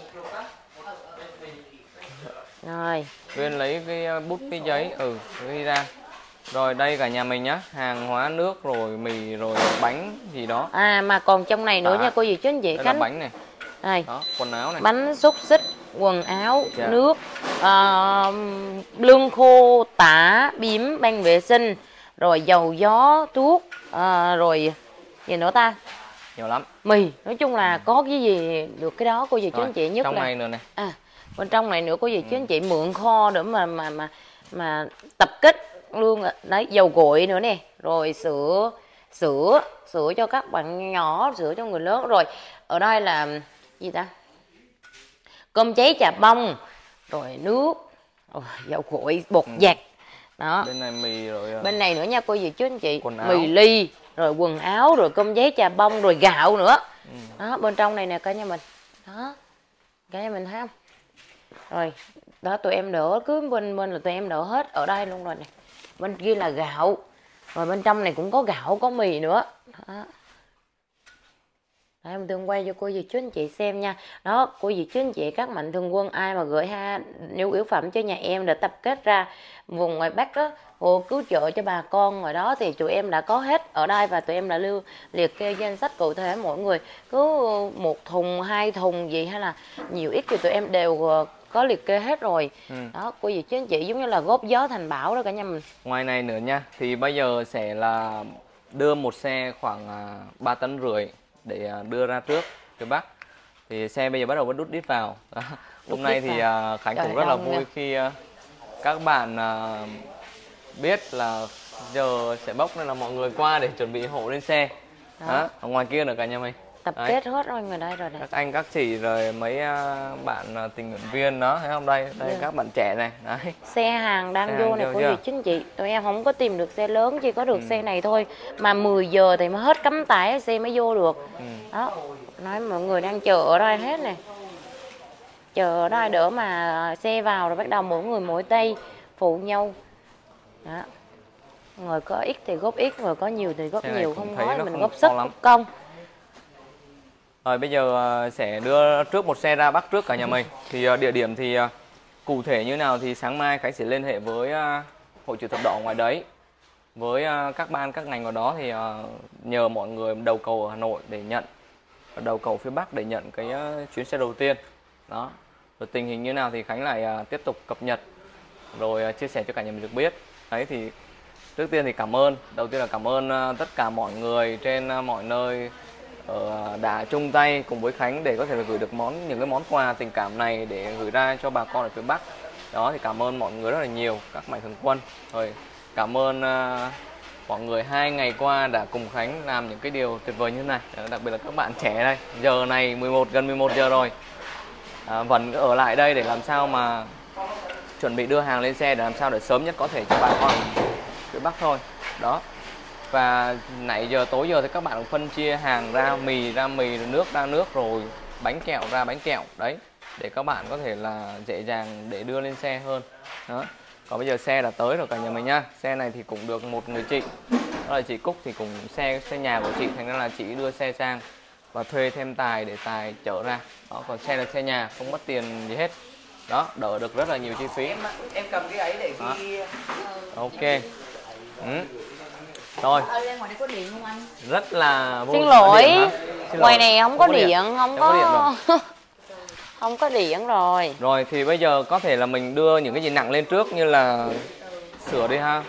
Rồi. Nguyên lấy cái bút cái giấy ừ ghi ra. Rồi đây cả nhà mình nhá, hàng hóa nước rồi mì rồi bánh gì đó. À mà còn trong này nữa Đó. nha cô dì chứ anh chị. Đây Khánh. là bánh này. Đây. Đó, quần áo này. Bánh xúc xích, quần áo, Dạ. nước, uh, lương khô, tả, bím, băng vệ sinh, rồi dầu gió, thuốc, uh, rồi gì nữa ta? Nhiều lắm. Mì, nói chung là có cái gì được cái đó cô dì chứ anh chị, nhất trong là này nữa này. À, bên trong này nữa cô dì chứ anh chị, mượn kho nữa mà mà mà mà tập kích luôn đấy, dầu gội nữa nè, rồi sữa sữa sữa cho các bạn nhỏ, sữa cho người lớn. Rồi ở đây là gì ta, cơm cháy chà bông, rồi nước, rồi dầu gội, bột ừ. giặt đó. Bên này mì rồi. Bên này nữa nha cô dì chú anh chị, quần mì ly, rồi quần áo, rồi cơm giấy trà bông, rồi gạo nữa. Ừ. Đó, bên trong này nè cả nhà mình. Đó. Cả nhà mình thấy không? Rồi, đó tụi em đỡ cứ bên bên là tụi em đỡ hết ở đây luôn rồi nè. Bên kia là gạo. Rồi bên trong này cũng có gạo, có mì nữa. Đó. Đấy, em thường quay cho cô dì chú anh chị xem nha. Đó, cô dì chú anh chị các mạnh thường quân ai mà gửi ha nhu yếu phẩm cho nhà em để tập kết ra vùng ngoài Bắc đó, cô cứu trợ cho bà con ngoài đó thì tụi em đã có hết ở đây và tụi em đã lưu liệt kê danh sách cụ thể mỗi người cứ một thùng, hai thùng gì hay là nhiều ít thì tụi em đều có liệt kê hết rồi. Ừ. Đó, cô dì chú anh chị giống như là góp gió thành bão đó cả nhà mình. Ngoài này nữa nha, thì bây giờ sẽ là đưa một xe khoảng ba tấn rưỡi để đưa ra trước phía Bắc. Thì xe bây giờ bắt đầu vẫn đút đít vào. Đó. Hôm nay thì uh, Khánh cũng rất là vui nha. Khi uh, các bạn uh, biết là giờ sẽ bốc nên là mọi người qua để chuẩn bị hộ lên xe. Đó. Đó. Ở ngoài kia nữa cả nhà mình. Tập đấy. Kết hết rồi người đây rồi này. Các anh các chị rồi mấy uh, bạn uh, tình nguyện viên đó thấy không, đây đây yeah. Các bạn trẻ này. Đấy. Xe hàng đang xe vô hàng này cô dì chính chị. Tụi em không có tìm được xe lớn, chỉ có được ừ. xe này thôi. Mà mười giờ thì mới hết cắm tải xe mới vô được. Ừ. Đó. Nói mọi người đang chờ ở đây hết nè. Chờ ở đây đỡ mà xe vào rồi bắt đầu mỗi người mỗi tay phụ nhau. Đó. Người có ít thì góp ít, người có nhiều thì góp nhiều, không nói mình góp sức góp công. Rồi bây giờ sẽ đưa trước một xe ra Bắc trước cả nhà mình. Thì địa điểm thì cụ thể như nào thì sáng mai Khánh sẽ liên hệ với Hội Chữ Thập Đỏ ngoài đấy, với các ban các ngành ở đó thì nhờ mọi người đầu cầu ở Hà Nội để nhận, đầu cầu phía Bắc để nhận cái chuyến xe đầu tiên. Đó. Rồi tình hình như nào thì Khánh lại tiếp tục cập nhật rồi chia sẻ cho cả nhà mình được biết. Đấy thì trước tiên thì cảm ơn, đầu tiên là cảm ơn tất cả mọi người trên mọi nơi đã chung tay cùng với Khánh để có thể gửi được món những cái món quà tình cảm này để gửi ra cho bà con ở phía Bắc. Đó thì cảm ơn mọi người rất là nhiều, các mạnh thường quân. Rồi cảm ơn uh, mọi người hai ngày qua đã cùng Khánh làm những cái điều tuyệt vời như thế này. Đặc biệt là các bạn trẻ đây, giờ này mười một gần mười một giờ rồi à, vẫn ở lại đây để làm sao mà chuẩn bị đưa hàng lên xe để làm sao để sớm nhất có thể cho bà con phía Bắc thôi. Đó. Và nãy giờ tối giờ thì các bạn cũng phân chia hàng ra mì ra mì, rồi nước ra nước, rồi bánh kẹo ra bánh kẹo. Đấy, để các bạn có thể là dễ dàng để đưa lên xe hơn. Đó. Còn bây giờ xe đã tới rồi cả nhà mình nha. Xe này thì cũng được một người chị, đó là chị Cúc, thì cùng xe xe nhà của chị, thành ra là chị đưa xe sang và thuê thêm tài để tài chở ra. Đó, còn xe là xe nhà, không mất tiền gì hết. Đó, đỡ được rất là nhiều chi phí. Em, em cầm cái ấy để ghi. Ok. Ừ. Rồi. Ở đây ngoài đây có điện không anh? Rất là vui. Xin lỗi. Xin ngoài lỗi. này không, không có điện, điện, không có, có không có điện rồi. Rồi thì bây giờ có thể là mình đưa những cái gì nặng lên trước, như là sữa đi ha.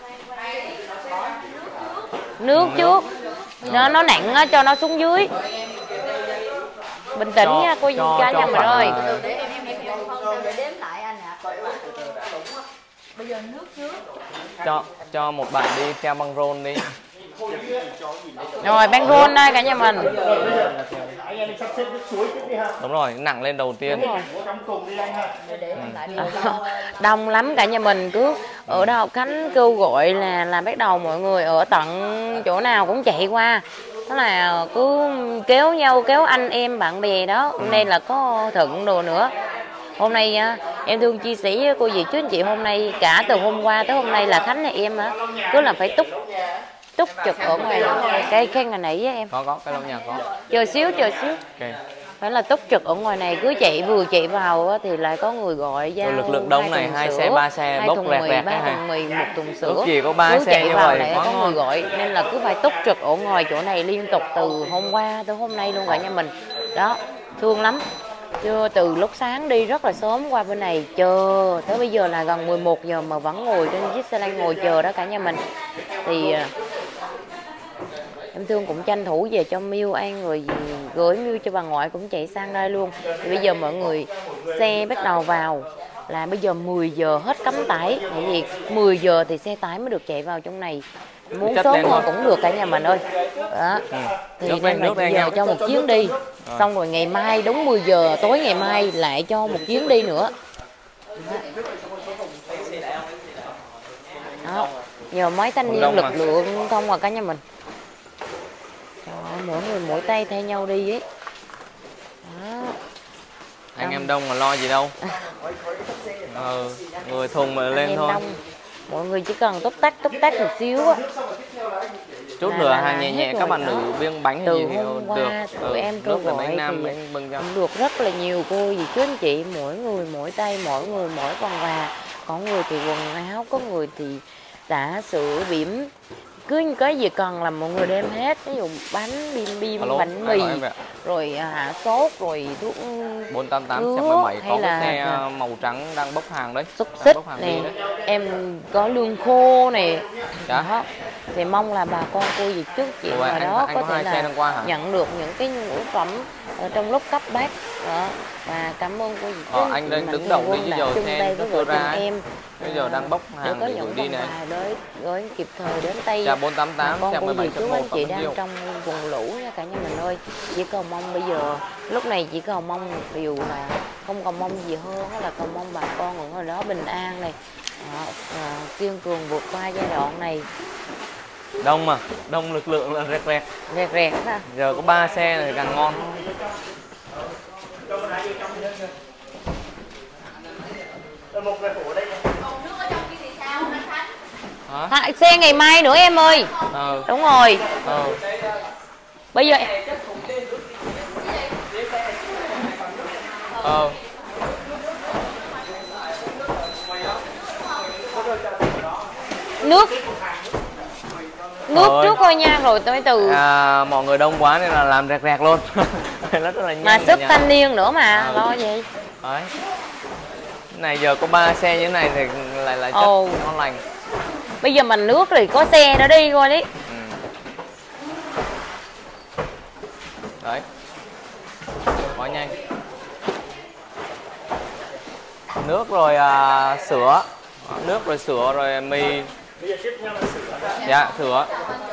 Nước ừ, trước. Nước. Nó nó nặng á, cho nó xuống dưới. Bình tĩnh cho, nha cô dì ca nhà mình ơi. Bây giờ nước trước. Cho cho một bạn đi treo băng rôn đi. Rồi băng rôn đây cả nhà mình. Đúng rồi, nặng lên đầu tiên. Ừ. Đông lắm cả nhà mình, cứ ở đâu Khánh kêu gọi là là bắt đầu mọi người ở tận chỗ nào cũng chạy qua. Đó là cứ kéo nhau, kéo anh em bạn bè đó. Hôm nay là có Thuận đồ nữa. Hôm nay em thương chia sẻ với cô dì chú anh chị, hôm nay cả từ hôm qua tới hôm nay là Khánh này em á cứ là phải túc túc trực ở ngoài cây khen ngày nãy với em. Có có cái lâu nhà có. Chờ xíu chờ xíu. Okay. Phải là túc trực ở ngoài này, cứ chạy vừa chạy vào thì lại có người gọi giao. Lực lượng đông này, hai xe ba xe bốc rẹt rẹt ba thùng mì, một thùng sữa. Ước gì có ba cứ xe chạy như vào vậy lại có người gọi, nên là cứ phải túc trực ở ngoài chỗ này liên tục từ hôm qua tới hôm nay luôn cả nhà mình. Đó, thương lắm. Chưa, từ lúc sáng đi rất là sớm qua bên này chờ tới bây giờ là gần mười một giờ mà vẫn ngồi trên chiếc xe lăn ngồi chờ đó cả nhà mình. Thì em Thương cũng tranh thủ về cho Miu ăn rồi gửi Miu cho bà ngoại cũng chạy sang đây luôn. Thì bây giờ mọi người xe bắt đầu vào là bây giờ mười giờ hết cấm tải, tại vì mười giờ thì xe tải mới được chạy vào trong này. muốn chất sớm lên hơn thôi. cũng được cả nhà mình ơi. Đó. Ừ. Thì Nước nên lên, là nước lên giờ em. cho một chuyến đi. Rồi. Xong rồi ngày mai đúng mười giờ tối ngày mai lại cho một chuyến đi nữa. Đó. Nhờ mấy thanh niên lực lượng không à cả nhà mình. Trời ơi, mỗi người mỗi tay thay nhau đi ấy. Đó. Anh em đông mà lo gì đâu. Ừ, người thùng mà lên Anh em thôi. đông. Mọi người chỉ cần túc tắc túc tắc một xíu á. Chút là- nữa là- hàng là nhẹ hết nhẹ rồi các bạn đó. nữ biêng bánh hay Từ gì thì hôm qua được. tụi em kêu nước là gọi bánh nam thì bánh bưng cho. cũng được rất là nhiều cô dì chú anh chị, mỗi người mỗi tay, mỗi người mỗi phần quà. Có người thì quần áo, có người thì đã sữa bỉm, cứ cái gì cần là mọi người đem hết, ví dụ bánh bim bim, Alo, bánh ai mì, gọi em vậy? rồi à, hạ sốt, rồi thuốc bốn tám tám nước, xe mười bảy hay có là- cái xe là- màu trắng đang bốc hàng đấy. xúc Đang xích bốc hàng này, đi đấy. em có lương khô này. Dạ. Đó. Thì mong là bà con cô dì trước chị Ủa, ngoài anh- đó anh có có thể hai xe là đang qua hả? nhận được những cái nhu yếu phẩm ở trong lúc cấp bách đó. Và cảm ơn cô dì Ờ, chú anh chị đang mạnh đứng thường đầu đi quân chứ đã giờ chung xe tay nó với chưa vợ ra chồng ấy. em. Bây giờ đang bốc để hàng có để gửi những đi phần này. quà đến gửi kịp thời đến tay Dạ bốn tám bà tám con xe cô mười bảy dì chú một anh chị bao đang nhiêu? trong vùng lũ nha cả nhà mình ơi. Chỉ cầu mong bây giờ lúc này chỉ cầu mong một điều là không cầu mong gì hơn, đó là cầu mong bà con ở ngoài đó bình an này, à, à, kiên cường vượt qua giai đoạn này. Đông mà, đông lực lượng là rẹt rẹt. Rẹt rẹt ha. Giờ có ba xe này càng ngon. Hả? Thà, xe ngày mai nữa em ơi. Ờ. Đúng rồi. Ờ. Bây giờ Ờ. nước nước Rồi. trước thôi nha, rồi tới từ À, mọi người đông quá nên là làm rẹt rẹt luôn. Rất là nhanh mà cả sức nhà. thanh niên nữa mà Ừ. lo gì. Đấy. Này giờ có ba xe như thế này thì lại là chất Ồ. ngon lành. Bây giờ mình nước thì có xe nó đi coi đi. Ừ. Đấy. Quá nhanh. Nước rồi à, sữa. Nước rồi sữa rồi mì. Dạ, sữa.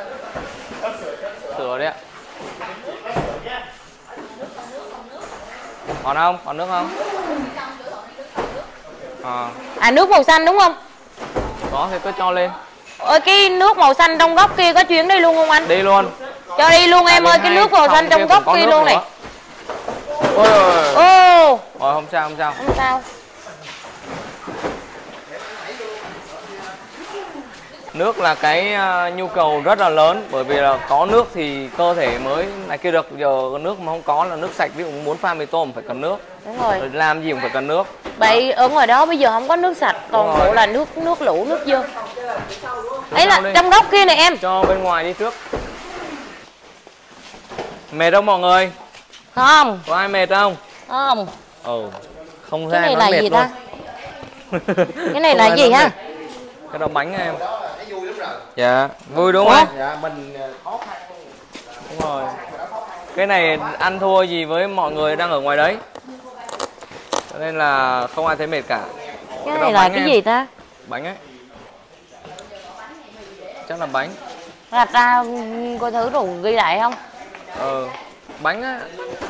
Sữa đấy ạ. Còn không? Còn nước không? À, À nước màu xanh đúng không? có thì cứ cho lên. Ơi cái nước màu xanh trong góc kia có chuyến đi luôn không anh? Đi luôn. Cho đi luôn em Tại ơi, vì cái hai nước màu phòng xanh trong kia góc cũng có kia nước luôn này. nữa. Ôi ôi ôi. Ô, Rồi không sao không sao. không sao. Nước là cái uh, nhu cầu rất là lớn, bởi vì là có nước thì cơ thể mới này kia được. Giờ nước mà không có là nước sạch, ví dụ muốn pha mì tôm phải cần nước, Đúng rồi. rồi làm gì cũng phải cần nước. Vậy ở ngoài đó bây giờ không có nước sạch, toàn Đúng bộ rồi. là nước nước lũ, nước dơ. Ấy là sao đi? trong góc kia này em. Cho bên ngoài đi trước. Mệt không mọi người? Không, Có ai mệt không? không. Ừ. Không Cái ra này nói là mệt gì luôn. ta? Cái này Không là ai gì nói ha? mệt. Cái đó bánh em. Dạ, vui đúng không anh? Dạ mình khó khăn. Đúng rồi. Cái này ăn thua gì với mọi người đang ở ngoài đấy. Cho nên là không ai thấy mệt cả. Cái đó này là bánh cái em. gì ta? Bánh ấy. Chắc là bánh. Gạch ra coi thử rồi ghi lại không? Ờ, bánh á.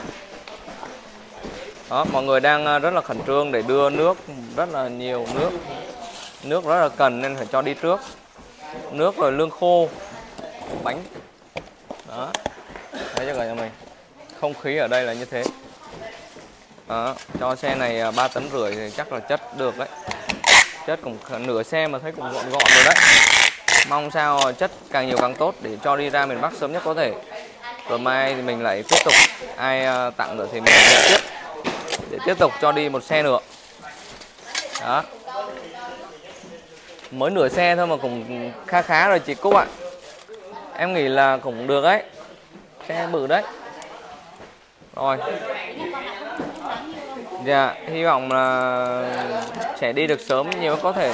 Đó, mọi người đang rất là khẩn trương để đưa nước, rất là nhiều nước. Nước rất là cần nên phải cho đi trước. Nước rồi lương khô, bánh. Đó. Đấy cho cả nhà mình. Không khí ở đây là như thế. Đó, cho xe này ba tấn rưỡi thì chắc là chất được đấy. Chất cũng nửa xe mà thấy cũng gọn gọn rồi đấy. Mong sao chất càng nhiều càng tốt để cho đi ra miền Bắc sớm nhất có thể. Rồi mai thì mình lại tiếp tục, ai tặng nữa thì mình nhận tiếp để tiếp tục cho đi một xe nữa. Đó. Mới nửa xe thôi mà cũng khá khá rồi chị Cúc ạ. Em nghĩ là cũng được đấy. Xe bự đấy. Rồi. Dạ, hy vọng là sẽ đi được sớm nhiều có thể.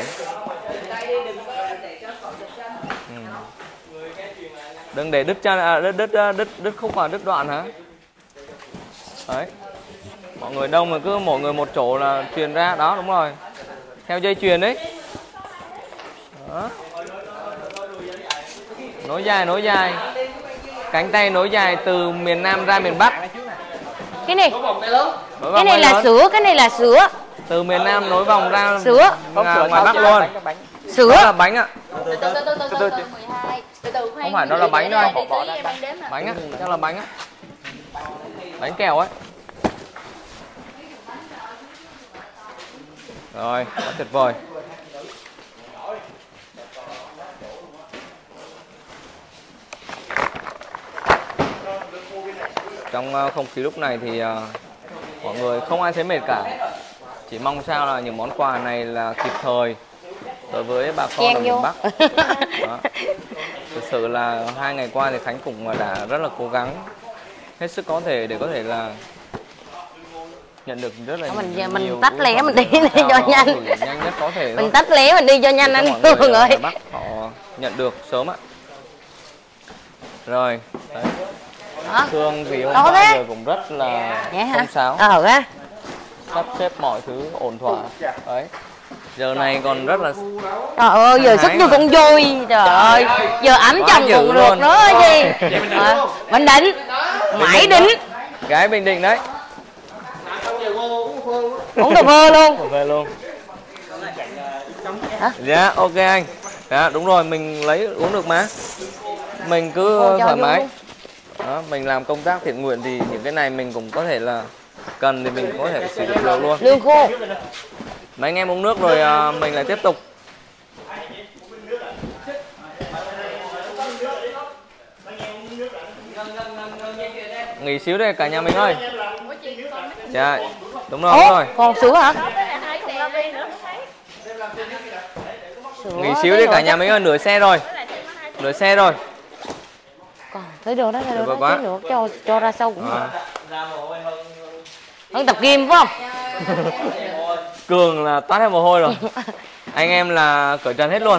Ừ. Đừng để đứt chân, à, đứt, đứt, đứt, đứt khúc và đứt đoạn hả? Đấy. Mọi người đông mà cứ mỗi người một chỗ là truyền ra. Đó, đúng rồi. Theo dây chuyền đấy. Đó. Nối dài, nối dài. Cánh tay nối dài từ miền Nam ra miền Bắc. Cái này, Nối cái này là lớn. sữa, cái này là sữa. Từ miền Nam nối vòng ra Sữa. ngoài Bắc luôn. Sữa. Đó là bánh ạ. Từ từ từ từ từ từ mười hai. Từ từ khoan. Không phải, đó là bánh đâu. Bánh. Bánh á, chắc là bánh á. Bánh kẹo ấy. Rồi, quá tuyệt vời. Trong không khí lúc này thì uh, mọi người không ai thấy mệt cả. Chỉ mong sao là những món quà này là kịp thời đối với bà con ở miền Bắc. Đó. Thực sự là hai ngày qua thì Khánh cũng đã rất là cố gắng hết sức có thể để có thể là nhận được rất là mình nhiều, mình nhiều tách lé mình đi để cho nhanh. nhanh nhất có thể. Mình tách lé mình đi cho nhanh anh Phương ơi. Bắc họ nhận được sớm ạ. Rồi, đấy. Thương thì hôm Đó qua thế. giờ cũng rất là Vậy không sáo. Ờ á. Sắp xếp mọi thứ ổn thỏa. Đấy. Giờ này còn rất là Trời ơi, giờ sức như con vui. Trời ơi, giờ ấm chồng cùng được nữa gì. À, Bình Định. Mãi đính. Gái Bình Định đấy. Uống cà phê luôn. Cà phê luôn. Hả? Dạ, ok anh. Dạ, đúng rồi, mình lấy uống được mà. Mình cứ Ôi, thoải mái. Đó, mình làm công tác thiện nguyện thì những cái này mình cũng có thể là cần thì mình có thể sử dụng được luôn. Lương khô. Mấy anh em uống nước rồi à, mình lại tiếp tục. Nghỉ xíu đây cả nhà mình ơi. Dạ, đúng rồi, đúng rồi. Còn sữa hả? Nghỉ xíu đi cả nhà mình ơi, nửa xe rồi. Nửa xe rồi. Còn thấy đồ đó, thấy đồ Được đó, quá. chứ nữa cho cho ra sau cũng được. À. Hơn tập gym phải không? Cường là toát hết mồ hôi rồi. Anh em là cởi trần hết luôn.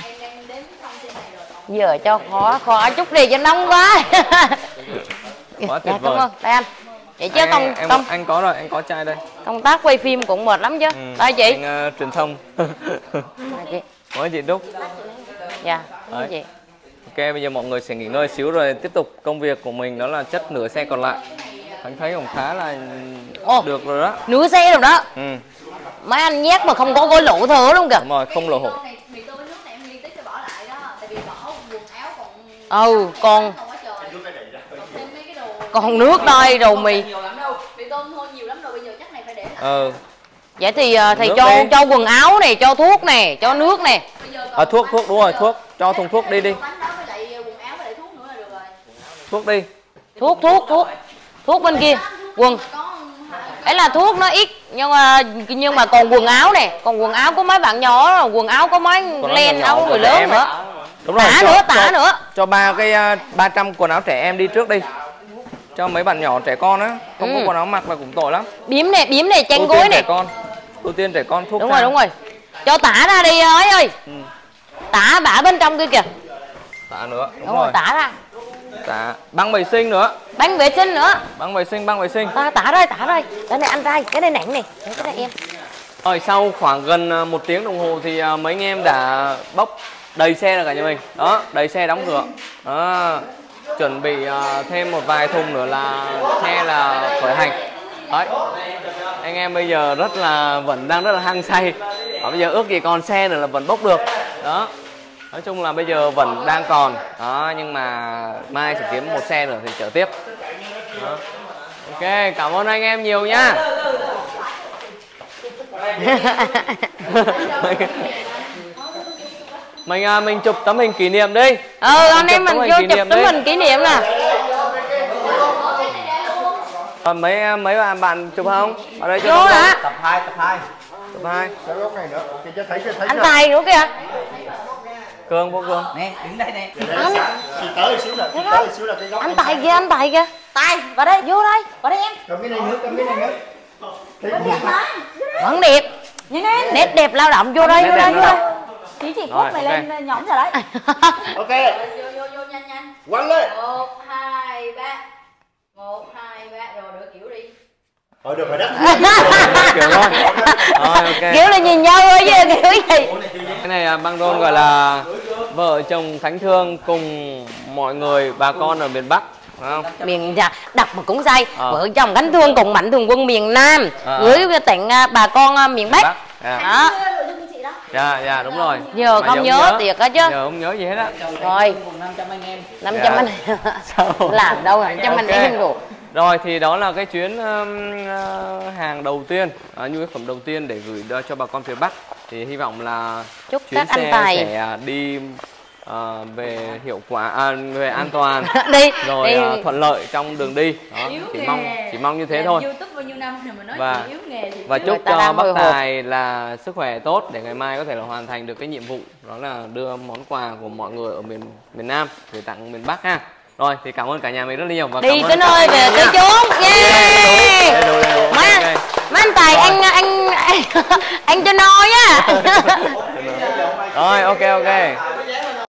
Giờ cho khó khó chút đi cho nóng quá. Quá tuyệt Dạ, vời. cảm ơn. Đây anh. Vậy chứ Anh, công em, công anh có rồi, anh có chai đây. công tác quay phim cũng mệt lắm chứ. Ừ, Đây chị. anh uh, truyền thông. Đây chị. Có chị Trúc. Dạ, Đấy. chị. Ok, bây giờ mọi người sẽ nghỉ ngơi xíu rồi tiếp tục công việc của mình, đó là chất nửa xe còn lại. Anh thấy cũng khá là Ồ. được rồi đó. Nửa xe rồi đó. Ừ, Mấy anh nhét mà không có gối lỗ thừa luôn kìa. đúng rồi, không lộ hổ. Mì tôm với nước này em liên tiếp cho bỏ lại đó, tại vì bỏ quần áo còn Ừ, còn không có trời. Thêm mấy cái đồ còn nước đây, đồ mì. nhiều lắm đâu. Mì tôm thôi nhiều lắm rồi, bây giờ chắc này phải để lại. Ừ. Vậy thì uh, thầy Nước cho đi. cho quần áo này, cho thuốc này, cho nước này. Bây giờ À, thuốc, thuốc, đúng rồi, thuốc. Cho thùng thuốc đi đi. bánh đó với lại quần áo với lại thuốc nữa là được rồi. Thuốc đi. Thuốc thuốc thuốc. Thuốc bên kia. Quần. Ấy là thuốc nó ít nhưng mà nhưng mà còn quần áo này, còn quần áo của mấy bạn nhỏ, quần áo có mấy Còn len nhỏ áo của người trẻ lớn em ấy. nữa. Đúng rồi. Tả cho- nữa, tả cho- nữa. Cho ba cái uh, ba trăm quần áo trẻ em đi trước đi. Cho mấy bạn nhỏ trẻ con á, không Ừ. có quần áo mặc là cũng tội lắm. Biếm này, biếm này, chăn Ưu gối tiên này. trẻ con. Ưu tiên trẻ con thuốc. Đúng ra. rồi, đúng rồi. Cho tả ra đi ấy ơi. Ừ. Tả bả bên trong kia kìa. Tả nữa. Đúng, Đúng rồi, tả ra. Tả. Băng vệ sinh nữa. Bánh vệ sinh nữa. Băng vệ sinh, băng vệ sinh. Ta tả đây, tả đây. Cái này anh trai, cái này nặng này. Cái này em. Rồi sau khoảng gần à, một tiếng đồng hồ thì à, mấy anh em đã bốc đầy xe rồi cả nhà mình. Đó, đầy xe đóng cửa. Đó, chuẩn bị à, thêm một vài thùng nữa là xe là khởi hành. Đấy. Anh em bây giờ rất là vẫn đang rất là hăng say. Và bây giờ ước gì còn xe nữa là vẫn bốc được. Đó. Nói chung là bây giờ vẫn đang còn. Đó, nhưng mà mai sẽ kiếm một xe nữa thì chở tiếp. Đó. Ok, cảm ơn anh em nhiều nhá. mình à, mình chụp tấm hình kỷ niệm đi. Ừ, anh em chụp mình tấm vô hình kỷ chụp niệm tấm đi. hình kỷ niệm nè. Còn mấy mấy bạn bạn chụp không? Ở đây Vô chụp hả? Tập hai, tập hai. Tập hai. Cái góc này nữa. Thì cho thấy cho thấy. Anh Tài nữa kìa. Cường vô Cường. Nè, đứng đây nè. Anh Thì tới xíu là, thì tới xíu là cái góc. anh Tài kìa, anh Tài kìa. Tài, vào đây, vô đây, vào đây em. Cầm cái này nữa, cầm cái này nữa. Vẫn đẹp. Nét đẹp lao động vô đây, vô đây, vô đây. Chỉ chị Rồi, Cúc mày ok. lên nhõm rồi đấy. Ok. Vô vô vô nhanh nhanh. Quăng lên. Một, hai, ba. Một, hai, ba. Rồi đỡ kiểu đi. Thôi được rồi đó. Kiểu thôi. Rồi ok. Kiểu là nhìn nhau thôi chứ kiểu gì. Cái này à, băng rôn gọi là vợ chồng Khánh Thương cùng mọi người bà con ở miền Bắc, phải không? Miền dạ, đọc mà cũng sai. À. Vợ chồng Khánh Thương cùng Mạnh Thường Quân miền Nam À. gửi tặng à, bà con à, miền Bắc. Dạ. Đó. Dạ, dạ đúng rồi. Giờ Mà không giờ nhớ thiệt á chứ. Giờ không nhớ gì hết á. Rồi. năm trăm anh em. năm trăm Dạ. anh Sao? làm đâu năm trăm anh Ok. em rồi. Rồi thì đó là cái chuyến um, uh, hàng đầu tiên, uh, nhu yếu phẩm đầu tiên để gửi đo cho bà con phía Bắc. Thì hy vọng là Chúc chuyến các anh xe Tài sẽ đi uh, về hiệu quả, à, về an toàn, Đi rồi đi. uh, thuận lợi trong đường đi. Đó, chỉ mong chỉ mong như thế thôi. YouTube bao nhiêu năm rồi mà nói Và yếu nghề thì và Người chúc ta cho đang bác hồi hộp. Tài là sức khỏe tốt để ngày mai có thể là hoàn thành được cái nhiệm vụ, đó là đưa món quà của mọi người ở miền miền Nam gửi tặng miền Bắc ha. Rồi thì cảm ơn cả nhà mình rất là nhiều và Đi cảm ơn cái các nơi anh về em cái nha. chốn nha. Đầy đủ, đầy đủ. Má, Ok. má anh Tài anh anh anh, anh cho nói á. Rồi ok ok.